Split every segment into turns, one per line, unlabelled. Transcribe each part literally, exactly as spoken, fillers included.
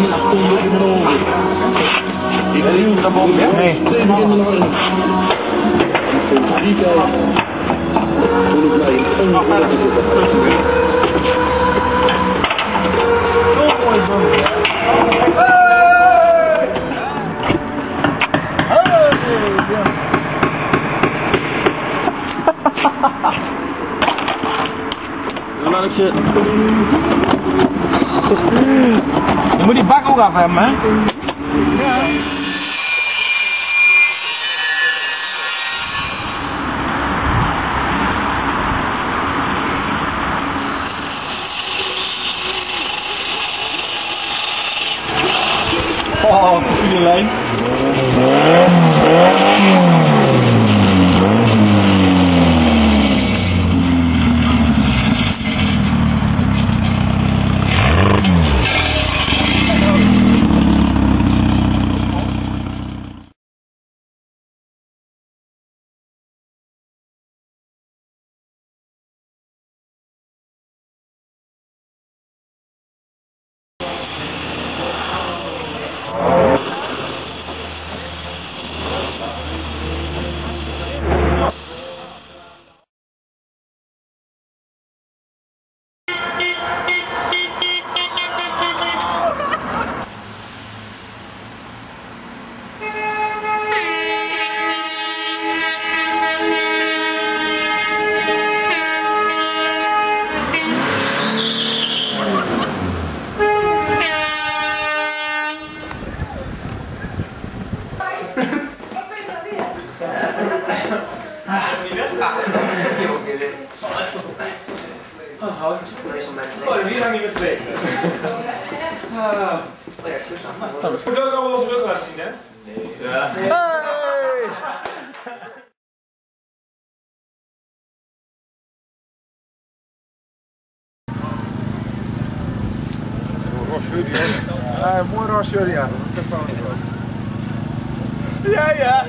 Nee.
Dan laat ik je...
Je moet die bak ook af hebben, hè?
Ja.
Oh, goede lijn.
Oh, die gaan niet met twee. We zullen ook allemaal onze rug laten zien, hè? Nee. Ja.
Hey!
Ja, mooi Ross ja.
Ja, ja.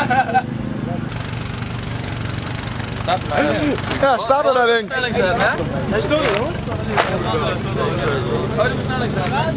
Ja, staat er daarin.
Versnellingsrem, hè? Hij stond er, hoor. Oh, de versnellingsrem.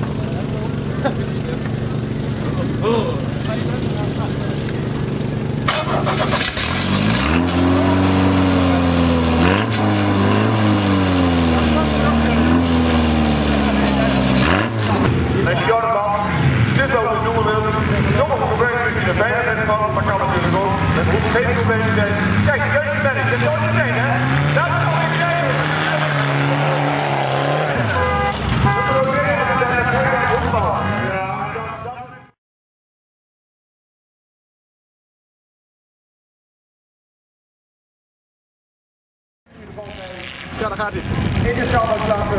Met Jordan, dit ook de doelen wil. Sommige problemen die er bijna bent van, maar kan natuurlijk ook. Het moet geen probleem zijn. Kijk, deze ben ik, dit is nooit meteen, hè? Dat is nog niet kijken. We proberen het en het hele voetbal.
Ja, daar gaat hij.
In de zaal laten.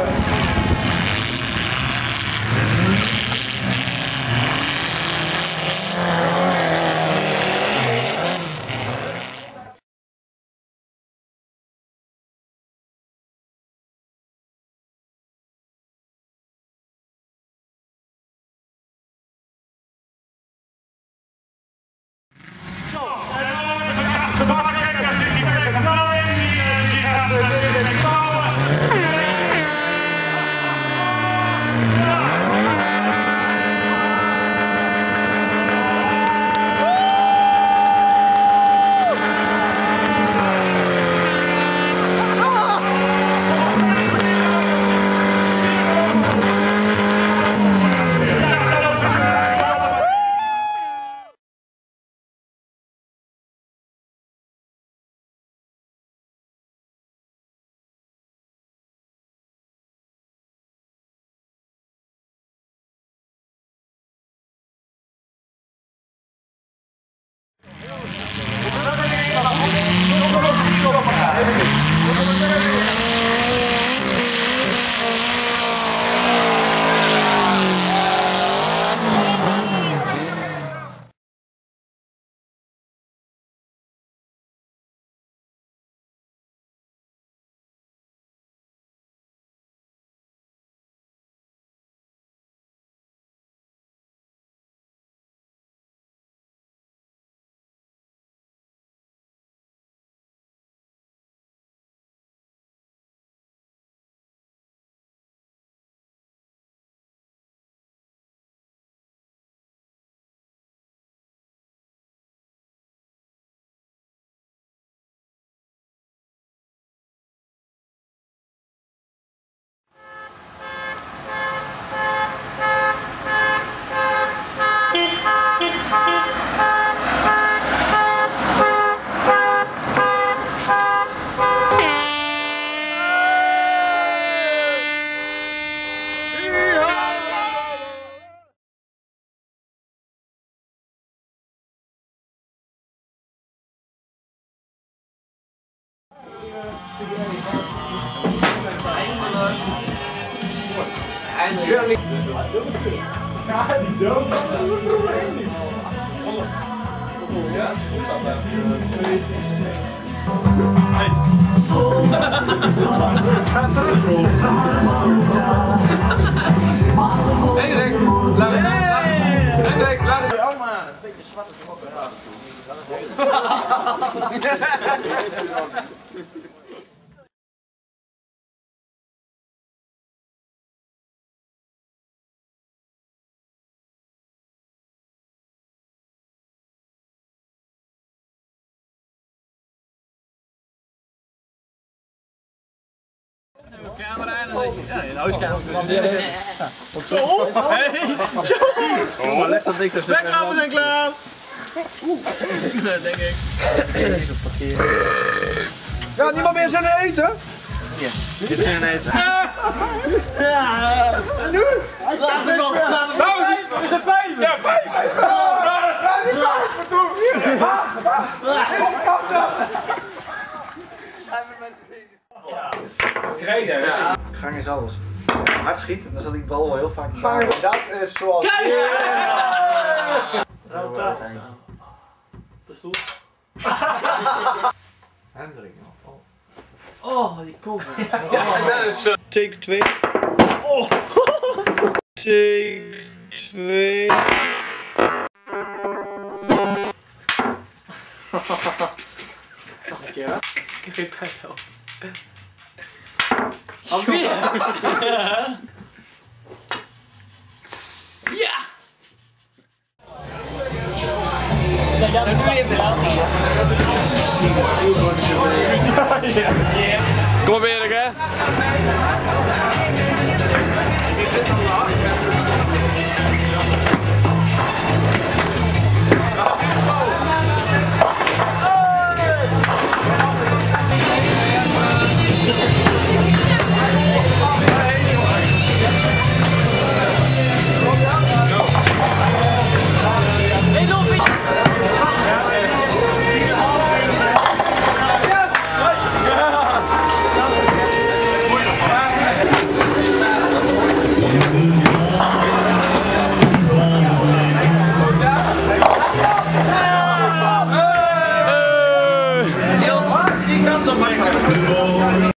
Hendrik, laat eens. Hendrik, laat eens.
Oh man, een beetje zwarte knoppen. Camera en dan ja, in de huiskamer. Zo! Hey! Zo! Maar leg dat ding tussen. Wegkamers zijn klaar! Dat denk ik.
Ja, niemand meer zin in eten?
Ja, je hebt zin in eten. En nu? Laat het nog!
Nou, is het vijf? Ja, vijf!
Ja, die vijf! Wat doen we?
Krijgen, hè?
Gang is alles. Hard schieten, dan zal die bal wel heel vaak.
Maar dat is zoals...
Kijk!
De stoel.
Hendrik nog.
Oh, die komt.
Ja, dat is zo.
Take twee. Oh. Take twee.
Nog een keer, hè? Ik heb geen pijn op.
Alweer.
Ja! Ja, nu in de
Kom op Erik, hè?
Die kans op vasthouden.